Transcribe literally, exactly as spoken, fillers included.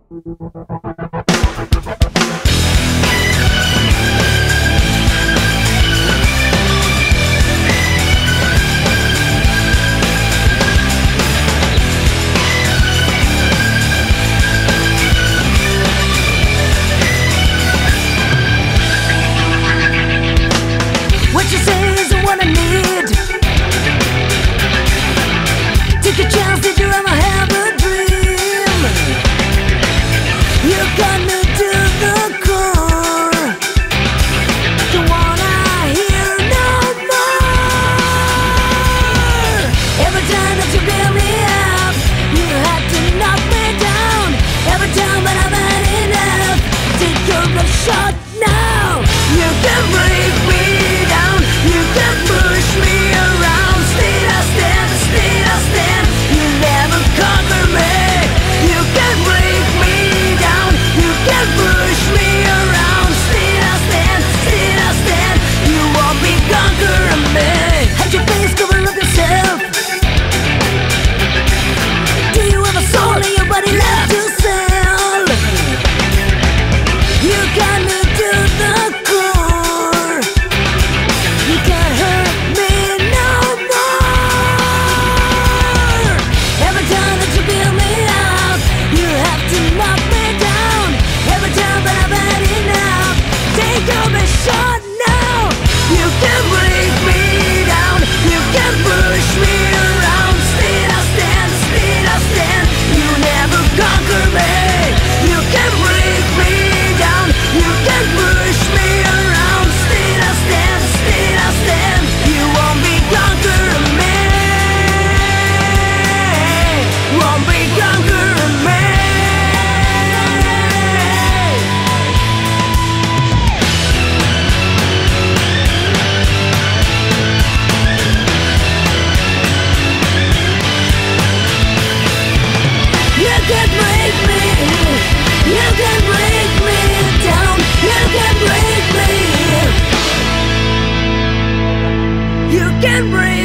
What you say is what I need. Take a chance, did you ever have a dream? You got me to the core. Don't wanna hear no more. Every time that you build me up, you had to knock me down. Every time that I've had enough, take your shot now. You can break me down, you can push me around. Still I stand, still I stand. You never conquer me. You can break me down, you can push me around. Still I stand, still I stand. You won't be conquering me. Hide your face, cover up yourself. Do you have a soul in your body left to sell? You got me to the core. You can't hurt me no more. Every time that you build me up, you have to knock me down. Every time that I've had enough, take your best shot now. You can break me down, you can push me around. Still I stand, still I stand. You never conquer me. You can break me down, you can push me around. Still I stand, still I stand. You won't be conquering me. Won't be conquering me. You can break me, you can break me down, you can break me, you can break